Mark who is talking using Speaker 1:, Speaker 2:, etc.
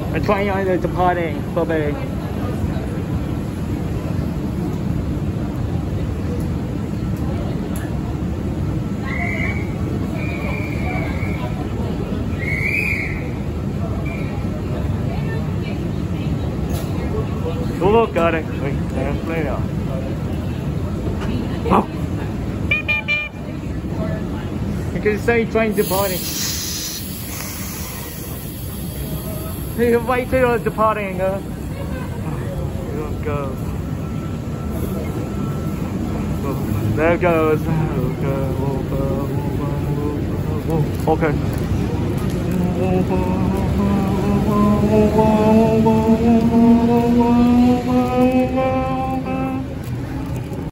Speaker 1: I'm trying on the departing, Bobby. Oh, got it. Wait, let's play now. Oh. You can say train departing. You can wait till it's departing. You don't go. There it goes. Okay. Okay.